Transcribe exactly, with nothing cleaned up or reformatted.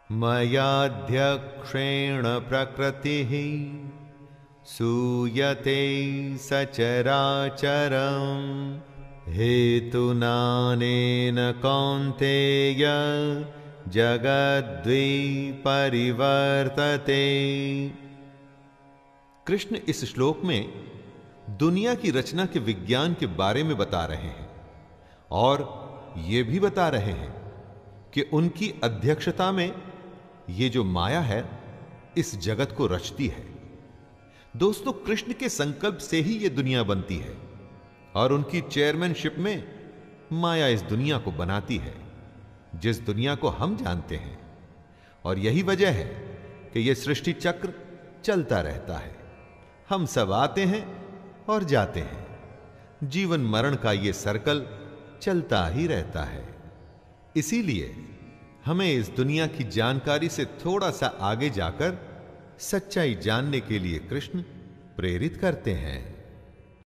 मयाध्यक्षेण प्रकृतिः सूयते सचराचरम् हेतुनानेन कौन्तेय जगद्द्वि परिवर्तते। कृष्ण इस श्लोक में दुनिया की रचना के विज्ञान के बारे में बता रहे हैं और यह भी बता रहे हैं कि उनकी अध्यक्षता में ये जो माया है इस जगत को रचती है। दोस्तों, कृष्ण के संकल्प से ही ये दुनिया बनती है और उनकी चेयरमैनशिप में माया इस दुनिया को बनाती है, जिस दुनिया को हम जानते हैं। और यही वजह है कि यह सृष्टि चक्र चलता रहता है। हम सब आते हैं और जाते हैं। जीवन मरण का यह सर्कल चलता ही रहता है। इसीलिए हमें इस दुनिया की जानकारी से थोड़ा सा आगे जाकर सच्चाई जानने के लिए कृष्ण प्रेरित करते हैं।